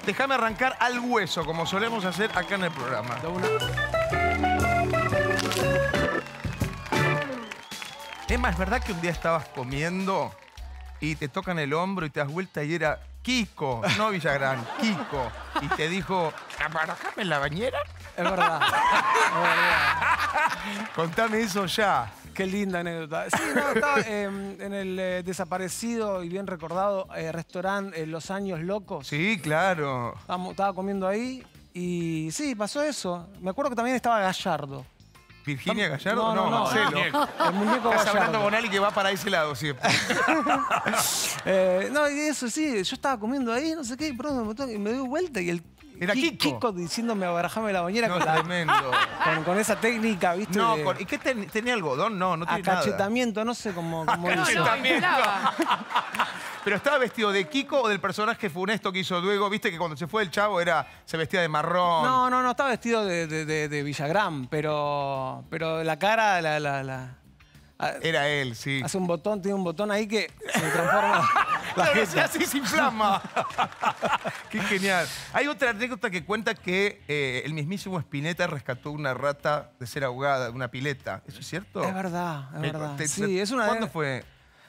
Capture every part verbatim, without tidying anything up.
déjame arrancar al hueso, como solemos hacer acá en el programa. Emma, ¿es verdad que un día estabas comiendo y te tocan el hombro y te das vuelta y era Kiko, no Villagrán, Kiko, y te dijo, ¿aparajame en la bañera? Es verdad. Es verdad. Contame eso ya. Qué linda anécdota. Sí, no, estaba eh, en el eh, desaparecido y bien recordado eh, restaurante eh, Los Años Locos. Sí, claro. Estaba, estaba comiendo ahí y sí, pasó eso. Me acuerdo que también estaba Gallardo. ¿Virginia Gallardo? No, no, no. Marcelo. El muñeco Estás hablando Gallardo. con alguien que va para ese lado siempre. eh, no, y eso sí, yo estaba comiendo ahí, no sé qué, y pronto me, toca- y me doy vuelta y el Era Ki- Kiko. Kiko diciéndome abarajame la bañera No, con, la- tremendo. con, con esa técnica, ¿viste? No, de con- ¿y qué ten- tenía algodón? No, no tiene nada. acachetamiento, no sé cómo, cómo Acachetamiento. hizo. No, lo inflaba. ¿Pero estaba vestido de Kiko o del personaje funesto que hizo luego? Viste que cuando se fue el chavo era, se vestía de marrón. No, no, no, estaba vestido de, de, de, de Villagrán, pero, pero la cara, la, la, la- a- Era él, sí. hace un botón, tiene un botón ahí que se transforma la Lo que jeta. así se inflama. Qué genial. Hay otra anécdota que cuenta que eh, el mismísimo Spinetta rescató una rata de ser ahogada de una pileta. ¿Eso es cierto? Es verdad, es Eh, verdad. te- Sí, es una ¿Cuándo fue?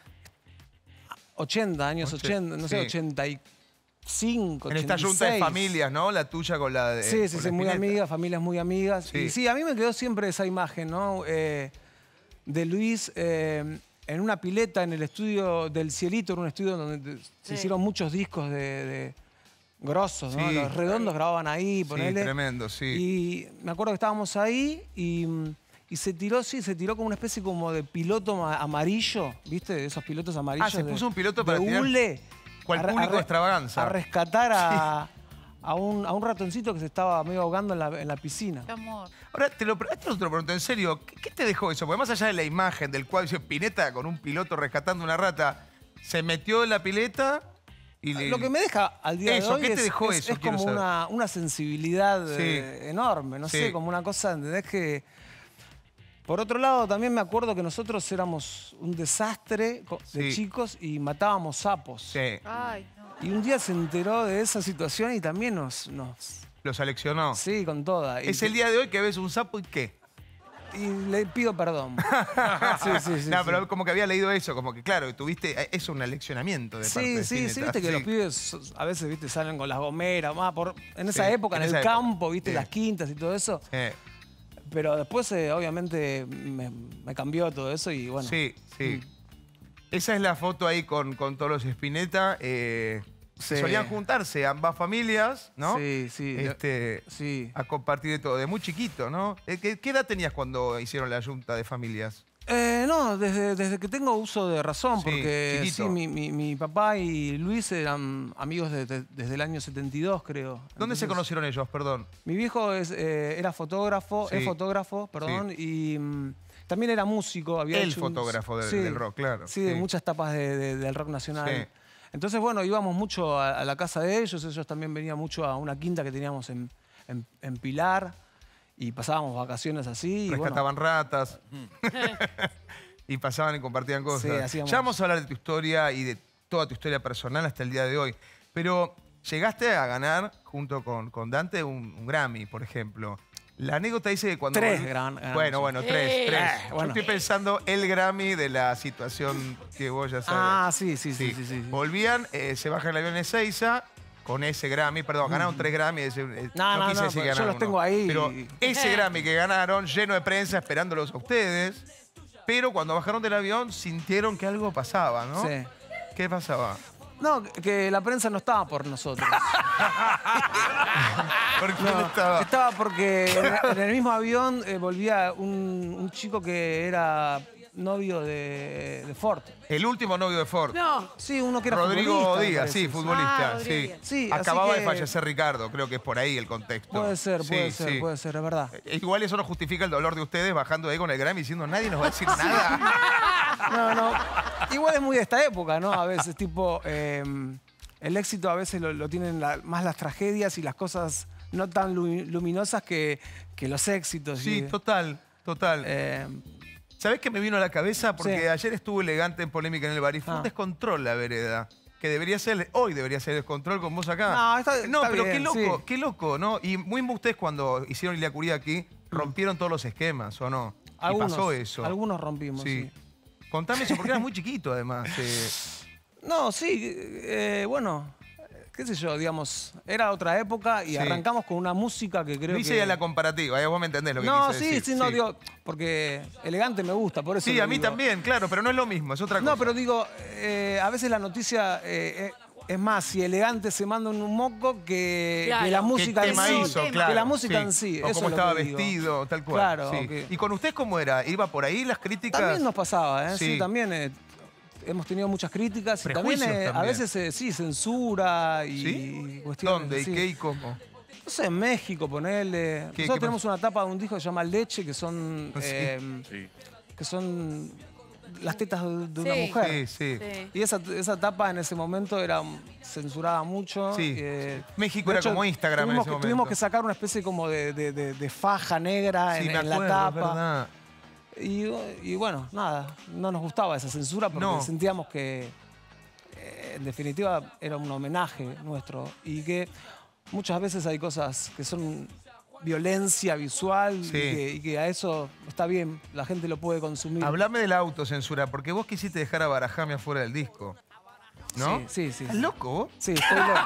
ochenta, años Oche- ochenta, no sé, sí. ochenta y cinco, En esta ochenta y junta de seis. familias, ¿no? La tuya con la de. Sí, sí, con sí, la muy Spinetta. amigas, familias muy amigas. Sí. Y sí, a mí me quedó siempre esa imagen, ¿no? Eh, de Luis eh, en una pileta en el estudio del Cielito, en un estudio donde se Sí. hicieron muchos discos de, de grosos, ¿no? Sí. Los Redondos grababan ahí, Sí, ponele. tremendo, sí. Y me acuerdo que estábamos ahí y, y se tiró, sí, se tiró como una especie como de piloto ma- amarillo, ¿viste? De esos pilotos amarillos. Ah, se de- puso un piloto de para tirar hule, cual a re- público a re- extravaganza. A rescatar a, a, un, a un ratoncito que se estaba medio ahogando en la, en la piscina. Qué amor. Ahora, te lo, pre- esto te lo pregunto en serio. ¿Qué, qué te dejó eso? Porque más allá de la imagen del cuadro dice Spinetta con un piloto rescatando una rata, se metió en la pileta y le... Lo que me deja al día Eso, de hoy ¿qué te es, dejó es- eso? es Quiero como saber. una, una sensibilidad Sí. eh, enorme, no Sí. sé, como una cosa, ¿entendés? Que... Por otro lado, también me acuerdo que nosotros éramos un desastre co- de Sí. chicos y matábamos sapos. Sí, Ay, no. Y un día se enteró de esa situación y también nos... nos lo seleccionó. sí, con toda. Y, Es el día de hoy que ves un sapo y qué. y le pido perdón. sí, sí, sí. no, sí. pero como que había leído eso, como que claro, tuviste eso, un aleccionamiento de parte Sí, de sí, sí, Spinetta. viste que Sí. los pibes a veces, viste, salen con las gomeras, más por, en esa Sí, época, en, en el esa época, campo, viste, sí. las quintas y todo eso. Eh, Pero después, eh, obviamente, me, me cambió todo eso y bueno. sí, sí. Mm. Esa es la foto ahí con, con todos los Spinetta. Eh, Sí. Solían juntarse ambas familias, ¿no? Sí, sí. Este, Sí. a compartir de todo, de muy chiquito, ¿no? Eh, ¿Qué, qué edad tenías cuando hicieron la junta de familias? Eh, no, desde, desde que tengo uso de razón, Sí, porque chiquito. sí, mi, mi- mi papá y Luis eran amigos de- de- desde el año setenta y dos, creo. ¿Dónde se Entonces, conocieron ellos, perdón? Mi viejo es, eh, era fotógrafo, Sí. es fotógrafo, perdón, y mm, también era músico. Había El hecho un- fotógrafo del- sí, del rock, claro. Sí, de Sí. muchas tapas de- de- del rock nacional. Sí. Entonces, bueno, íbamos mucho a, a la casa de ellos, ellos también venían mucho a una quinta que teníamos en, en- en Pilar, y pasábamos vacaciones así. y bueno, Rescataban ratas. y pasaban y compartían cosas. Sí, hacíamos- Ya vamos a hablar de tu historia y de toda tu historia personal hasta el día de hoy. Pero llegaste a ganar, junto con, con Dante, un, un Grammy, por ejemplo. La anécdota dice que cuando... Tres volví- gran- ganamos. Bueno, bueno, tres, Eh. tres. Eh, Yo bueno. estoy pensando el Grammy de la situación que vos ya sabes. Ah, sí, sí, sí, sí, sí, sí. Volvían, eh, se baja el avión de Ezeiza con ese Grammy, perdón, ganaron tres Grammy. ese- eh, No, no, quise no, decir pero yo ganaron los tengo uno. ahí. Pero ese Grammy que ganaron, lleno de prensa, esperándolos a ustedes. Pero cuando bajaron del avión, sintieron que algo pasaba, ¿no? Sí. ¿Qué pasaba? No, que la prensa no estaba por nosotros. ¿Por qué no No, estaba? estaba porque en, en el mismo avión eh, volvía un, un chico que era novio de, de Ford. El último novio de Ford. No. Sí, uno que era Rodrigo futbolista, me Díaz, parece. sí, futbolista, Ah, Rodrigo sí. Díaz. Sí, así Acababa que- de fallecer Ricardo, creo que es por ahí el contexto. Puede ser, puede Sí, ser, sí. puede ser, es verdad. Eh, Igual eso no justifica el dolor de ustedes bajando de ahí con el Grammy diciendo nadie nos va a decir nada. No, no. Igual es muy de esta época, ¿no? A veces, tipo, eh, el éxito a veces lo, lo tienen la- más las tragedias y las cosas no tan lu- luminosas que, que los éxitos. Sí, y, total, total. eh, ¿Sabés qué me vino a la cabeza? Porque Sí. ayer estuvo elegante en polémica en el bar y fue Ah. un descontrol la vereda. que debería ser, hoy debería ser Descontrol con vos acá. No, está- no está pero bien, qué loco, sí. qué loco, ¿no? Y muy ustedes cuando hicieron Ilia Kuriaki, rompieron todos los esquemas, ¿o no? Algunos, y pasó eso. Algunos rompimos, sí. Contame eso, porque eras muy chiquito, además. eh. No, sí, eh, bueno, qué sé yo, digamos, era otra época y Sí. arrancamos con una música que creo No hice que... ya la comparativa, eh, vos me entendés lo que No, quise sí, decir. sí, no, digo, porque elegante me gusta, por eso Sí, lo a mí digo. también, claro, pero no es lo mismo, es otra cosa. No, pero digo, eh, a veces la noticia eh, eh, es más, si elegante se manda un moco que, Claro. que la ¿Qué música ¿Qué en tema sí. hizo? Que Claro, que la música sí. en sí. O eso cómo es lo estaba que digo. vestido, tal cual. Claro, sí. ok. ¿Y con ustedes cómo era? ¿Iba por ahí las críticas? También nos pasaba, ¿eh? Sí. Sí, también eh, hemos tenido muchas críticas y también, Prejuicios eh, a también. veces eh, sí, censura y ¿Sí? cuestiones. ¿Dónde? ¿Y sí. qué y cómo? No sé, en México, ponele. ¿Qué- Nosotros qué tenemos una tapa de un disco que se llama Leche, que son. Sí. eh, Sí. que son las tetas de, de una Sí. mujer. Sí, sí. Sí. Y esa, esa tapa en ese momento era censurada mucho. Sí. eh, México de era hecho, como Instagram en tuvimos ese que, Tuvimos momento. que sacar una especie como de, de- de- de faja negra Sí, en, me en acuerdo, la es tapa. verdad. Y, y bueno, nada, no nos gustaba esa censura porque No. sentíamos que, eh, en definitiva, era un homenaje nuestro y que muchas veces hay cosas que son violencia visual Sí. y, que, y que a eso está bien, la gente lo puede consumir. Hablame de la autocensura, porque vos quisiste dejar a Barajame afuera del disco. ¿No? Sí, sí, sí. ¿Estás loco vos? Sí, estoy loco.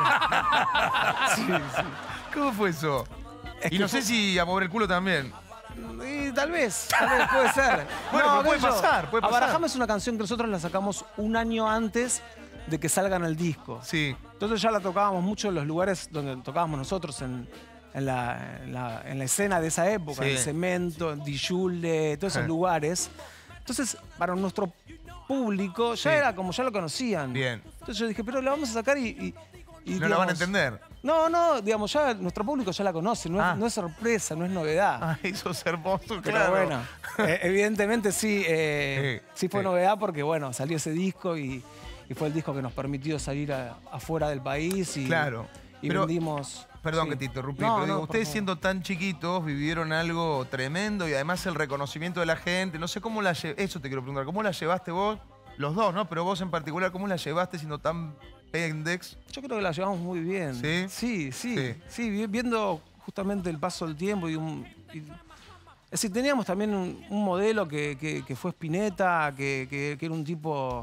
sí, sí. ¿Cómo fue eso? Es y que no fue- sé si a mover el culo también. Y tal vez, tal vez puede ser. Bueno, pero qué puede sé yo. pasar, puede pasar. Abarajame es una canción que nosotros la sacamos un año antes de que salga en el disco. Sí. Entonces ya la tocábamos mucho en los lugares donde tocábamos nosotros, en, en, la, en, la, en la escena de esa época, Sí. en Cemento, en Dijule, todos esos Eh. lugares. Entonces, para nuestro público ya Sí. era como ya lo conocían. Bien. Entonces yo dije, pero la vamos a sacar y... y- y, No la van a digamos, entender. No, no, digamos, ya nuestro público ya la conoce, no es, Ah. no es sorpresa, no es novedad. Ay, sos hermoso, Pero claro. bueno, eh, evidentemente sí, eh, Sí, sí fue sí. novedad porque bueno, salió ese disco y, y fue el disco que nos permitió salir a- afuera del país y, Claro. y Pero- vendimos. Perdón sí. que te interrumpí, No, pero digo, no, por ustedes favor. siendo tan chiquitos vivieron algo tremendo y además el reconocimiento de la gente. No sé cómo la lle- eso te quiero preguntar, ¿cómo la llevaste vos? Los dos, ¿no? Pero vos en particular, ¿cómo la llevaste siendo tan pendex? Yo creo que la llevamos muy bien. ¿Sí? Sí, sí, Sí. sí, vi- viendo justamente el paso del tiempo y un... y- es decir, teníamos también un, un modelo que, que- que fue Spinetta, que, que- que era un tipo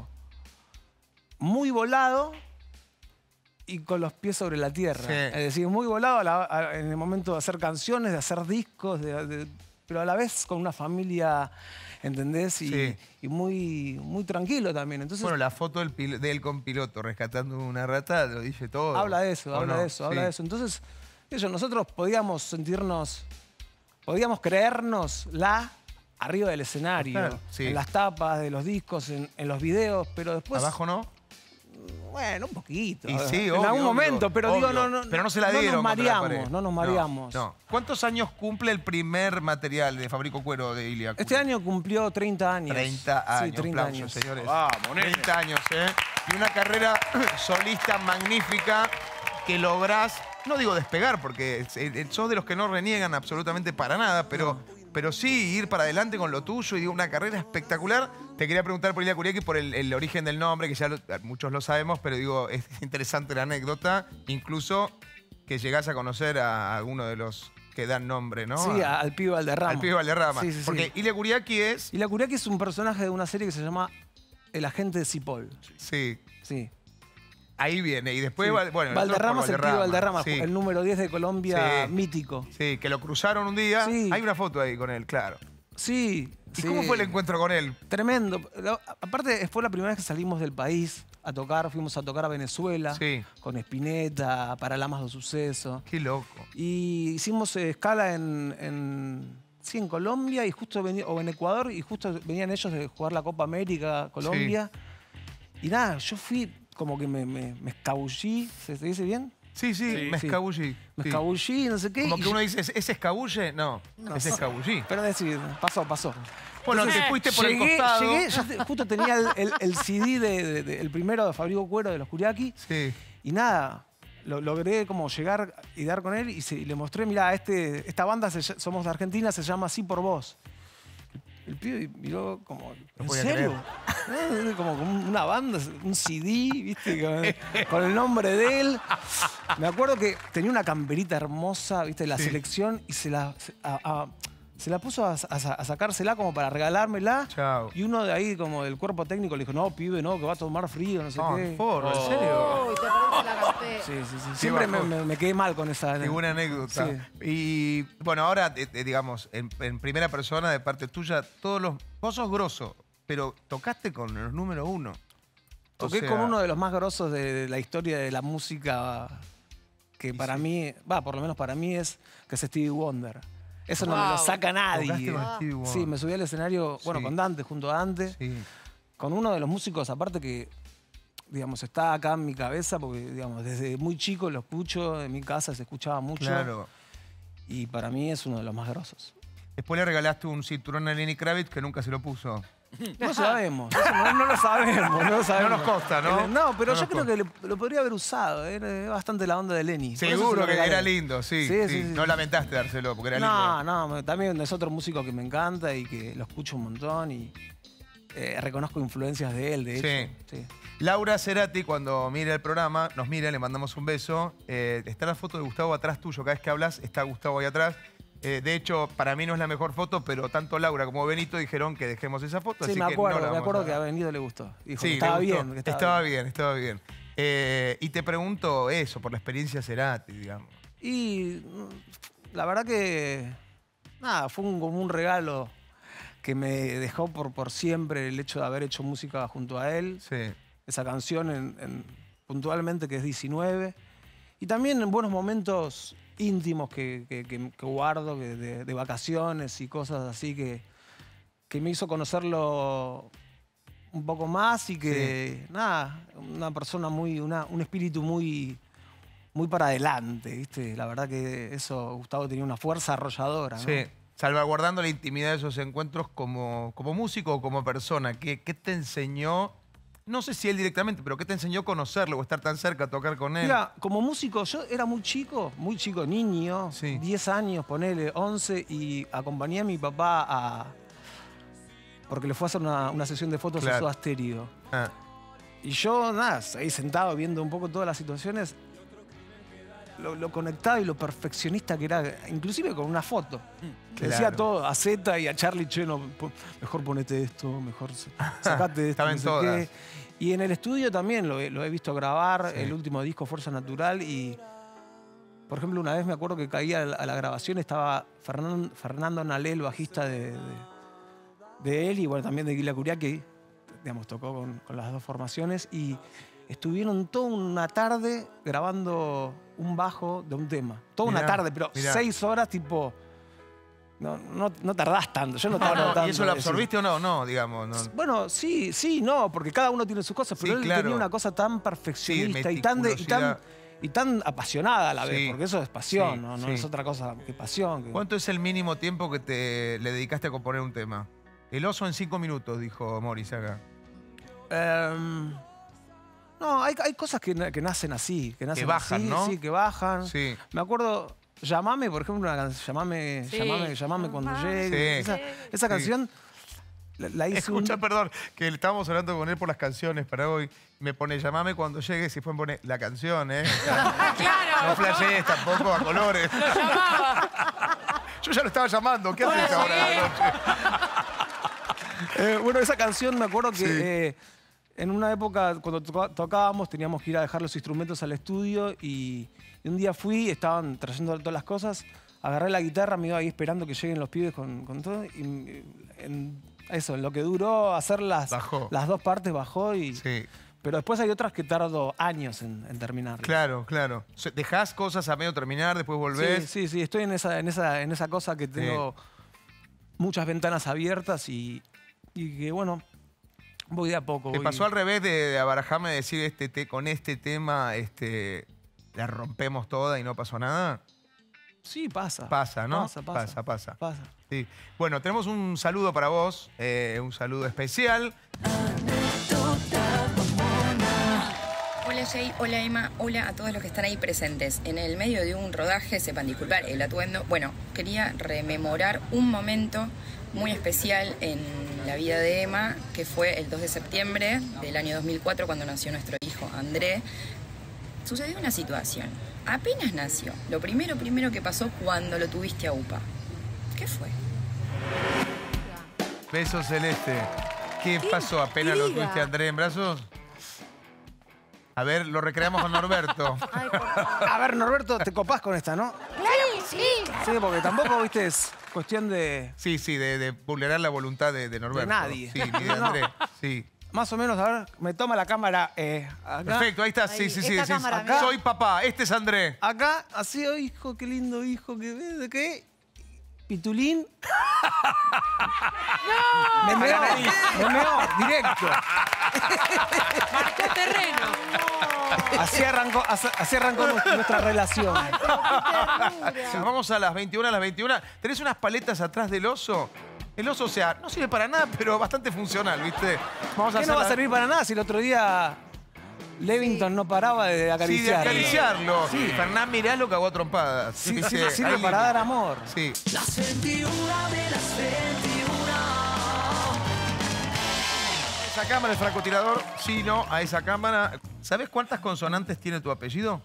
muy volado y con los pies sobre la tierra. Sí. Es decir, muy volado a la- a- en el momento de hacer canciones, de hacer discos, de- de- pero a la vez con una familia, ¿entendés? Y, Sí. y muy, muy tranquilo también. Entonces, Bueno, la foto del pil- de él con piloto rescatando una rata lo dice todo. habla de eso, ¿O habla no? de eso, habla Sí. de eso. Entonces, eso, nosotros podíamos sentirnos, podíamos creernos la arriba del escenario, Claro, sí. en las tapas de los discos, en, en los videos, pero después, ¿Abajo no? bueno, un poquito. Y a ver, sí, en obvio, algún obvio, momento, pero digo, obvio. no, no, Pero no se la no dieron nos contra la pared. mareamos, no nos mareamos. No, no. ¿Cuántos años cumple el primer material de Fabrico Cuero de Ilia? Este año cumplió treinta años. treinta años, Sí, treinta aplausos, años. señores. Vamos, nene. treinta años, ¿eh? Y una carrera solista magnífica que lográs, no digo despegar, porque eh, sos de los que no reniegan absolutamente para nada, pero, pero sí ir para adelante con lo tuyo y una carrera espectacular. Te quería preguntar por Ilia Kuriaki por el, el origen del nombre, que ya lo- muchos lo sabemos, pero digo, es interesante la anécdota, incluso que llegás a conocer a alguno de los que dan nombre, ¿no? Sí, A- al pibe Valderrama. al pibe Valderrama. Sí, sí, sí. Porque Ilia Kuriaki es... Y la Kuriaki es un personaje de una serie que se llama El Agente de Cipoll. Sí, Sí. ahí viene. Y después, Sí. Val- bueno, el otro Valderrama por es el pibe Valderrama, sí. el número diez de Colombia, Sí. mítico. Sí, que lo cruzaron un día. Sí. Hay una foto ahí con él, claro. Sí. ¿Y sí. cómo fue el encuentro con él? Tremendo. Lo- Aparte, fue la primera vez que salimos del país a tocar. Fuimos a tocar a Venezuela Sí. con Spinetta, Paralamas do Suceso. Qué loco. Y hicimos eh, escala en, en, sí, en Colombia y justo venía, o en Ecuador y justo venían ellos de jugar la Copa América, Colombia. Y nada, yo fui como que me, me, me escabullí, ¿se se dice bien? Sí, sí, Sí. me Sí. escabullí. Me Sí. escabullí, no sé qué. Como y que yo- uno dice, ¿es, es escabulle? No, No, es no. escabullí. Pero decir, pasó, pasó. Bueno, Entonces, te fuiste por llegué, el costado. Llegué, ya te- justo tenía el, el- el C D, de, de- de- el primero de Fabrico Cuero de los Kuriaki. Sí. Y nada, lo, logré como llegar y dar con él y, se- y le mostré, mira, este, esta banda, se ll- somos de Argentina, se llama Así por Vos. El pibe miró como, ¿en podía serio? ¿Eh? Como, como una banda, un C D, ¿viste? Con, con el nombre de él. Me acuerdo que tenía una camperita hermosa, ¿viste? De la Sí. selección y se la, se, a- a- se la puso a, a- a sacársela como para regalármela. Chao. Y uno de ahí, como del cuerpo técnico, le dijo, no, pibe, no, que va a tomar frío, no sé Ah, qué. forro, ¿en serio? Uy, te perdiste la cartera. Sí, sí, sí. Siempre me, bajón. me- me quedé mal con esa. Qué buena anécdota. Sí. Y bueno, ahora, eh, eh, digamos, en, en primera persona, de parte tuya, todos los. Vos sos grosso, pero tocaste con los número uno. O Toqué sea, con uno de los más grosos de la historia de la música, que para mí, va, por lo menos para mí es, que es Stevie Wonder. Eso no me lo Wow. saca Tocaste nadie. con Stevie Wonder. Sí, me subí al escenario, bueno, Sí. con Dante, junto a Dante, Sí. con uno de los músicos, aparte que, digamos, está acá en mi cabeza, porque, digamos, desde muy chico lo escucho, en mi casa se escuchaba mucho. Claro. Y para mí es uno de los más grosos. Después le regalaste un cinturón a Lenny Kravitz que nunca se lo puso. No sabemos, eso no, no lo sabemos, no lo sabemos. No nos consta, ¿no? Eh, No, pero No yo nos creo que le- lo podría haber usado, era bastante la onda de Lenny. Por eso se Seguro lo que regalé. era lindo, sí, Sí, sí. sí, sí. No lamentaste dárselo porque era No, lindo. no, me- también es otro músico que me encanta y que lo escucho un montón y eh, reconozco influencias de él, de hecho. Sí. Laura Cerati, cuando mira el programa, nos mira, le mandamos un beso. Eh, está la foto de Gustavo atrás tuyo. Cada vez que hablas, está Gustavo ahí atrás. Eh, de hecho, para mí no es la mejor foto, pero tanto Laura como Benito dijeron que dejemos esa foto. Sí, así me que acuerdo, no la me vamos acuerdo a que a dar. Benito le gustó. Dijo Sí, que le estaba gustó. bien. Que estaba bien, estaba bien. Eh, y te pregunto eso, por la experiencia Cerati, digamos. Y mm, la verdad que, nada, fue un, como un regalo que me dejó por, por siempre el hecho de haber hecho música junto a él. Sí. Esa canción en- en- puntualmente que es diecinueve. Y también en buenos momentos íntimos que, que- que- que guardo, que de, de vacaciones y cosas así que, que me hizo conocerlo un poco más y que, nada, una persona muy, una- un espíritu muy, muy para adelante, ¿viste? La verdad que eso, Gustavo tenía una fuerza arrolladora, ¿no? Sí. Salvaguardando la intimidad de esos encuentros como, como músico o como persona. ¿Qué, qué te enseñó? No sé si él directamente, pero ¿qué te enseñó conocerlo o estar tan cerca, tocar con él? Mira, como músico, yo era muy chico, muy chico, niño, Sí. diez años, ponele, once, y acompañé a mi papá a... porque le fue a hacer una, una sesión de fotos Claro. a Soda Stereo. Ah, Y yo, nada, ahí sentado viendo un poco todas las situaciones, lo, lo conectado y lo perfeccionista que era, inclusive con una foto. Le decía Claro. todo a Zeta y a Charlie, che, no, po- mejor ponete esto, mejor sa- sacate de esto, Estaba no en sé todas. qué. Y en el estudio también lo, he- lo he visto grabar, Sí. el último disco, Fuerza Natural, y por ejemplo, una vez me acuerdo que caía a la, a la grabación, estaba Fernan- Fernando Nalé, el bajista de, de, de él, y bueno, también de Guila Curiaki, digamos, tocó con, con las dos formaciones, y estuvieron toda una tarde grabando un bajo de un tema. Toda Mirá, una tarde, pero mirá. seis horas, tipo... No, no, no tardás tanto, yo no tardo tanto. ¿Y eso lo es decir, absorbiste o no? No, digamos. No. bueno, sí, sí, no, porque cada uno tiene sus cosas, pero Sí, él claro. tenía una cosa tan perfeccionista Sí, y, tan de- y, tan, meticulosidad. y tan apasionada a la vez, Sí, porque eso es pasión, sí, ¿no? No sí. es otra cosa que pasión. que- ¿Cuánto es el mínimo tiempo que te le dedicaste a componer un tema? El oso en cinco minutos, dijo Morris acá. Em, no, hay, hay cosas que, na- que nacen así, que nacen bajan, así, ¿no? sí, que bajan. Sí. Me acuerdo, Llamame, por ejemplo, una canción, Llamame, Sí. llamame, llamame cuando Llamame. llegue. Sí. Esa, esa Sí. canción la, la hice un- Escucha, perdón, que estábamos hablando con él por las canciones para hoy. Me pone, llamame cuando llegues y fue me pone la canción, ¿eh? Claro. No flashees tampoco a colores. Yo ya lo estaba llamando. ¿Qué haces ahora de la noche? Eh, bueno, esa canción me acuerdo que Sí. eh, en una época cuando toca- tocábamos teníamos que ir a dejar los instrumentos al estudio y, y un día fui, estaban trayendo todas las cosas, agarré la guitarra, me iba ahí esperando que lleguen los pibes con, con todo y mm, en eso, en lo que duró hacer las, Bajó. las dos partes bajó y... Sí, Pero después hay otras que tardo años en, en terminar. claro, claro. Se- Dejás cosas a medio terminar, después volvés. Sí, sí, sí, estoy en esa, en esa, en esa cosa que tengo muchas ventanas abiertas y, y que bueno, voy de a poco. ¿Te voy- pasó al revés de, de abarajarme de decir este te- con este tema este, la rompemos toda y no pasó nada? Sí, pasa. Pasa, ¿no? Pasa, pasa. Pasa, pasa. Pasa. Sí. Bueno, tenemos un saludo para vos, eh, un saludo especial. Hola, Jay, hola Emma, hola a todos los que están ahí presentes. En el medio de un rodaje, sepan disculpar el atuendo. Bueno, quería rememorar un momento muy especial en la vida de Emma, que fue el dos de septiembre del año dos mil cuatro, cuando nació nuestro hijo André. Sucedió una situación. Apenas nació. Lo primero, primero que pasó cuando lo tuviste a UPA. ¿Qué fue? Beso Celeste. ¿Qué, pasó apenas lo intriga. tuviste a Andrés en brazos? A ver, lo recreamos con Norberto. Ay, por favor. A ver, Norberto, te copás con esta, ¿no? Claro que sí. Sí, porque tampoco, viste, es cuestión de... Sí, sí, de, de vulnerar la voluntad de, de Norberto. De nadie. Sí, ni de No. Andrés. Sí. Más o menos, a ver, me toma la cámara eh, acá. Perfecto, ahí está. Sí, Ahí, sí, sí. esta sí. cámara, Acá. mirá. Soy papá, este es Andrés. Acá, así, oh, hijo, qué lindo hijo, que ves, ¿de qué? Pitulín. ¡No! Me meó, me meó, directo. Marcó terreno. Así arrancó, así así arrancó nuestra relación. Ay, pero qué ternura. Vamos a las veintiuna, a las veintiuna. ¿Tenés unas paletas atrás del oso? El oso, o sea, no sirve para nada, pero bastante funcional, ¿viste? Vamos a ¿Qué hacer no va a la- servir para nada si el otro día Levington no paraba de Sí, de acariciar? acariciarlo. Sí. Fernán Mirá lo cagó a trompadas. Sí, Dice, sí, "Hay sirve para límite". dar amor. Sí. Las veintiuna de las veintiuna. Esa cámara, el francotirador, sí, no, a esa cámara. ¿Sabes cuántas consonantes tiene tu apellido?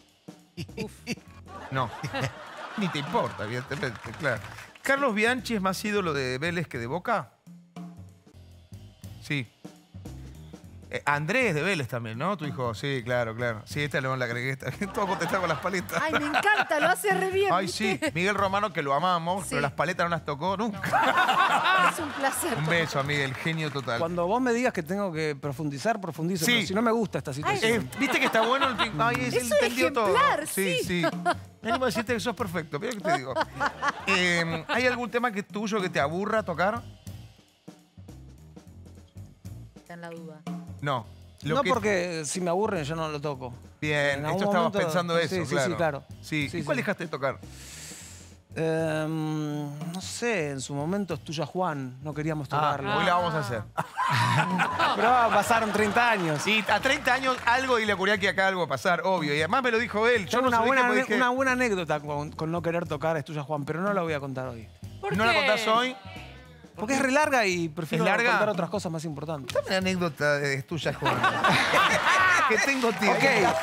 No. Ni te importa, evidentemente, claro. ¿Carlos Bianchi es más ídolo de Vélez que de Boca? Sí. Eh, Andrés de Vélez también, ¿no? Tu hijo. Sí, claro, claro. Sí, esta no la agregué. Esta. Todo contestado con las paletas. Ay, me encanta, lo hace re bien. Ay, sí. ¿viste? Miguel Romano, que lo amamos, Sí. pero las paletas no las tocó nunca. Es un placer. Un beso a Miguel, genio total. Cuando vos me digas que tengo que profundizar, profundizo. Sí. Pero si no me gusta esta situación. Eh, ¿Viste que está bueno el ping? Ay, es, Es él un entendió todo. ejemplar, Sí, sí. sí. Me animo a decirte que sos perfecto. Mira lo que te digo. Eh, ¿Hay algún tema que tuyo que te aburra tocar? Está en la duda. No. Lo no que- porque si me aburren yo no lo toco. Bien, En esto algún estabas momento- pensando eso, sí, sí, claro. sí, claro. Sí. Sí, ¿Y cuál sí. dejaste de tocar? Em, no sé, en su momento es tuya Juan, no queríamos tocarlo. Ah, hoy la vamos a hacer. Pero pasaron treinta años. Sí, a treinta años algo y le ocurría que acá algo va a pasar, obvio. Y además me lo dijo él. Yo Tengo no una, sé buena, qué, ane- dije, una buena anécdota con, con no querer tocar es tuya Juan, pero no la voy a contar hoy. ¿Por ¿No la qué? contás hoy? Porque es re larga y prefiero ¿Es larga? contar otras cosas más importantes. Dame una anécdota de tuya, Juan. que tengo tiempo. Ok.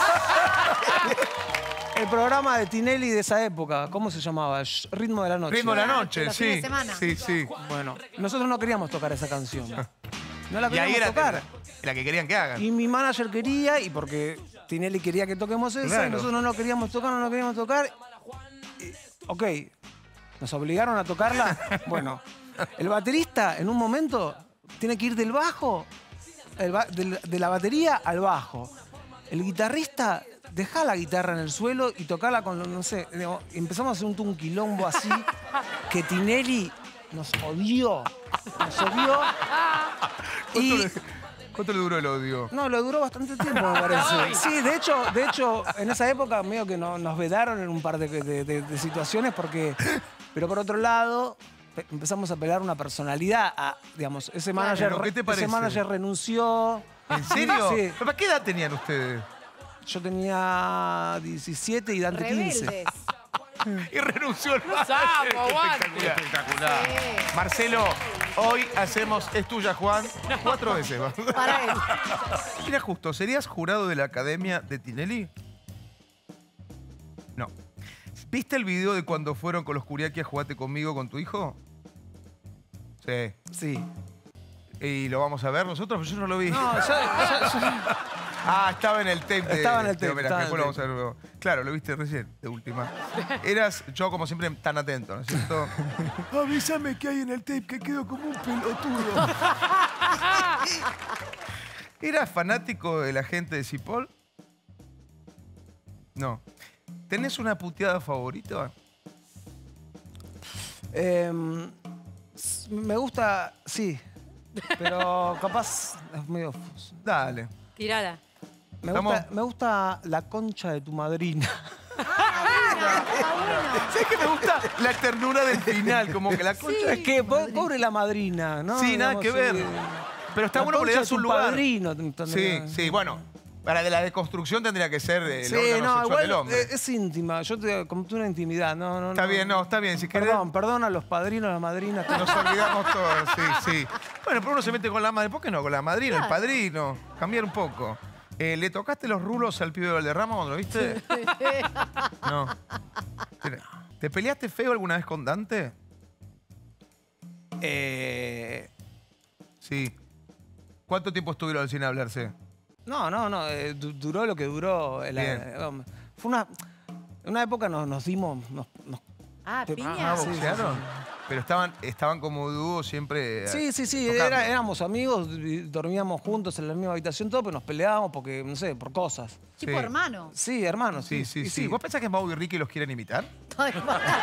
El programa de Tinelli de esa época, ¿cómo se llamaba? Sh- Ritmo de la noche. Ritmo de la Ah, noche, los sí. fines de semana. Sí, sí. Bueno, nosotros no queríamos tocar esa canción. No la Y ahí queríamos era tocar. la, la que querían que hagan. Y mi manager quería, y porque Tinelli quería que toquemos esa, Claro. y nosotros no queríamos tocar, no queríamos tocar. Y, ok, nos obligaron a tocarla. Bueno, el baterista en un momento tiene que ir del bajo, el ba- del- de la batería al bajo. El guitarrista deja la guitarra en el suelo y tocarla con, lo- no sé, digamos, y empezamos a hacer un, un quilombo así que Tinelli nos odió, nos odió. ¿Cuánto, Y, le, cuánto le duró el odio? no, lo duró bastante tiempo, me parece. Sí, de hecho, de hecho, en esa época medio que no- nos vedaron en un par de, de- de- de situaciones porque... Pero por otro lado, pe- empezamos a pelar una personalidad. A, digamos, ese manager, Pero, ¿qué te parece? ese manager renunció. ¿En serio? Sí. ¿Para qué edad tenían ustedes? Yo tenía diecisiete y Dante quince. Rebeldes. Y renunció el Sapo, manager. aguante. Espectacular, espectacular. Sí. Marcelo, hoy hacemos Es Tuya, Juan, cuatro veces. ¿va? Para él. Mira, justo, ¿serías jurado de la Academia de Tinelli? No. ¿Viste el video de cuando fueron con los Curiaki a Jugate Conmigo con tu hijo? Sí. Sí. ¿Y lo vamos a ver nosotros? Yo no lo vi. No, ya, ya- ya- Ah, estaba en el tape de, Estaba en el de tape, homenaje. estaba en el Después lo vamos a ver luego. Claro, lo viste recién, de última. Eras, yo como siempre, tan atento, ¿no es cierto? Avísame que hay en el tape, que quedo como un pelotudo. ¿Eras fanático de la gente de Cipoll? No. ¿Tenés una puteada favorita? Em, s- me gusta, sí. Pero capaz es medio... Dale. Tirala. Me Estamos- gusta, me gusta la concha de tu madrina. Está bueno. ¿Sabes qué me gusta? La ternura del final, como que la concha... Es que po- pobre la madrina, ¿no? Sí, nada Digamos, que ver. eh, Pero está la bueno porque le concha das de un tu lugar. padrino, Sí, ¿entendés? sí, bueno. Para de la deconstrucción tendría que ser el Sí, órgano no, sexual igual del hombre. eh, es íntima. Yo te conté una intimidad. No, no, Está no. bien, no, está bien. Si querés, Perdón, perdón a los padrinos, a las madrinas. que- nos olvidamos todos, sí, sí. Bueno, pero uno se mete con la madre. ¿Por qué no? Con la madrina, el Claro. padrino. Cambiar un poco. Eh, ¿Le tocaste los rulos al pibe de Valderrama cuando lo viste? No. Mira, ¿te peleaste feo alguna vez con Dante? Eh, Sí. ¿Cuánto tiempo estuvieron sin hablarse? no, no, no. eh, du- duró lo que duró. el- Bien. eh, fue una... En una época nos, nos dimos... Nos, nos- Ah, Te- piña. Ah, sí, ¿boxearon? Pero estaban, estaban como dúo siempre. eh, Sí, sí, sí, tocando. era- éramos amigos, y dormíamos juntos en la misma habitación, todo, pero nos peleábamos porque, no sé, por cosas. Tipo Sí. hermano. Sí, hermanos. Sí, sí, y sí. ¿Vos pensás que Mau y Ricky los quieren imitar? Ay,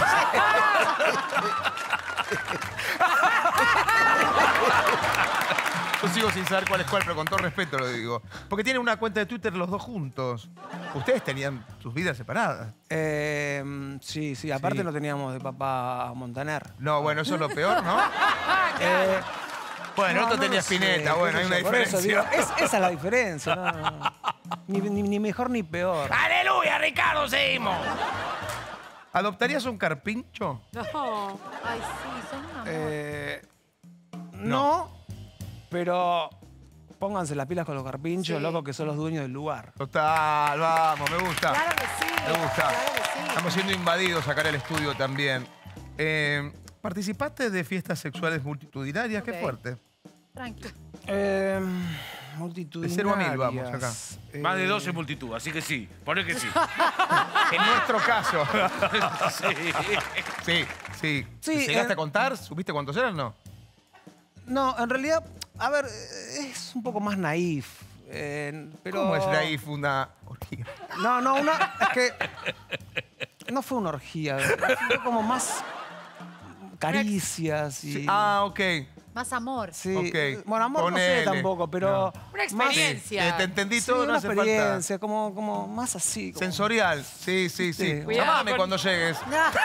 Yo sigo sin saber cuál es cuál, pero con todo respeto lo digo. Porque tienen una cuenta de Twitter los dos juntos. Ustedes tenían sus vidas separadas. Eh, sí, sí, aparte Sí. no teníamos de papá Montaner. No, bueno, eso es lo peor, ¿no? Eh, Bueno, el no, otro no tenía lo sé, Spinetta, qué bueno, sé hay una yo, por eso diferencia. digo, es- esa es la diferencia, no, no, no. Ni, ni- ni mejor ni peor. ¡Aleluya, Ricardo! ¡Seguimos! ¿Adoptarías un carpincho? No. Ay, sí, son una amor. Eh, no, pero pónganse las pilas con los carpinchos, Sí. loco, que son los dueños del lugar. Total, vamos, me gusta. Claro que sí. Me gusta. Claro que sí. Estamos siendo invadidos acá en el estudio también. Eh, ¿Participaste de fiestas sexuales multitudinarias? Ok. Qué fuerte. Tranqui. Eh, multitudinarias. De cero a mil vamos acá. Eh, Más de doce multitud, así que sí. Poné que sí. En nuestro caso. Sí. Sí, sí. Sí, ¿Llegaste eh, a contar? ¿Supiste cuántos eran no? No, en realidad, a ver, eh, es un poco más naif. eh, pero... ¿Cómo es naif una orgía? No, no, una. Es que. No fue una orgía. Fue como más caricias y. Sí, Ah, ok. Más amor. Sí. ok. Bueno, amor no Ponele. sé tampoco, pero. Una más- experiencia. Eh, te entendí Sí, todo, no una hace falta. experiencia, como, como más así. como- Sensorial. Sí, sí, sí. Sí. Cuidado Llamame con- cuando llegues.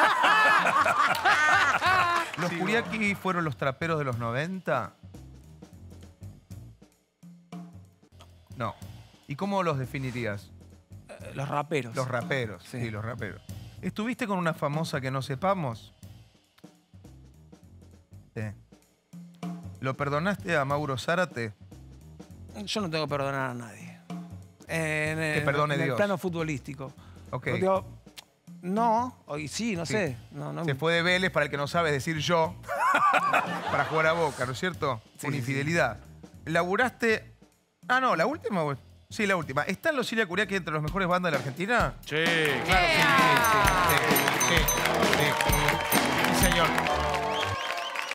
¿Los Kuriaki fueron los traperos de los noventa? No. ¿Y cómo los definirías? Eh, Los raperos. Los raperos. Sí, Sí. los raperos. ¿Estuviste con una famosa que no sepamos? Sí. ¿Lo perdonaste a Mauro Zárate? Yo no tengo que perdonar a nadie. En, Que en- perdone en el Dios. plano futbolístico. Ok. Yo digo, no, hoy sí, no Sí. sé. No, no, Se fue de Vélez, para el que no sabe, es decir yo, para jugar a Boca, ¿no es cierto? Sí, Con sí, infidelidad. ¿Laburaste? Ah, no, ¿la última? o- Sí, la última. ¿Están los Siria Kuriaki entre las mejores bandas de la Argentina? Sí, claro. Sí, sí, sí, sí, sí, sí, señor.